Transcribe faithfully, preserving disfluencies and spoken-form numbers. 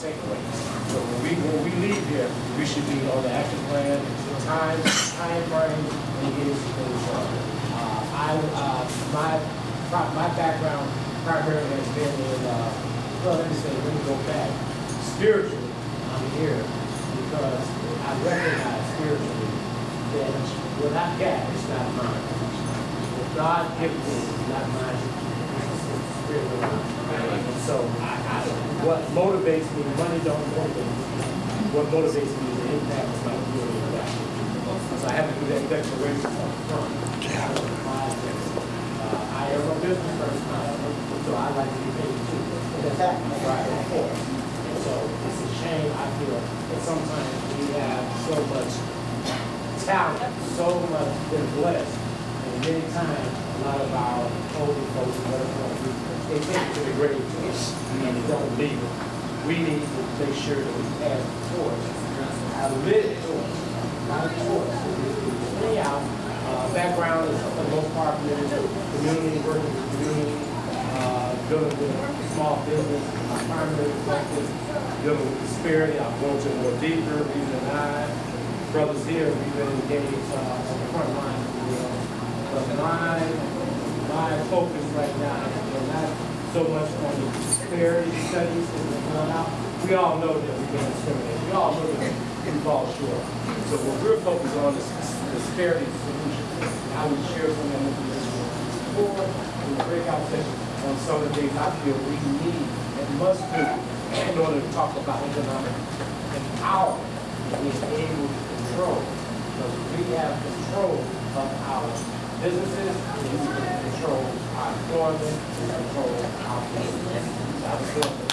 takeaways. So when we when we leave here, we should be on the action plan, time, time frame, and getting some things done. Uh, I uh, my my background primarily has been in uh, well, let me say, let me go back. Spiritually, I'm here because I recognize spiritually that what I got is not mine. What God gives me is not mine. It's the spirit of God. And so I, I, what motivates me, money don't motivate me. What motivates me is the impact of my community of God. So I have to do that declaration up front. Uh, I am a business person, so I like to be paid too. And that's right, of course. And so it's a shame, I feel, that sometimes we have so much talent, so much been blessed, and many times a lot of our older folks, whatever, they take it to the grave and they don't leave it. We need to make sure that we pass the torch, a lit torch, not a torch. Anyhow, uh, background is for the most part community, working with community, uh, dealing with small business, my primary focus, dealing with disparity. I'm going to more deeper, reason and I. Brothers here, we've been engaged uh, on the front line. You know. But my, my focus right now is not so much on the disparity studies that we're going out. We all know that we've been discriminated. We all know that we fall short. So what we're focused on is disparity solution. I will share some of that information before in the breakout session on some of the things I feel we need and must do in order to talk about economic empowerment and being able to control. Because we have control of our businesses, we control our employment, we control our business. So I was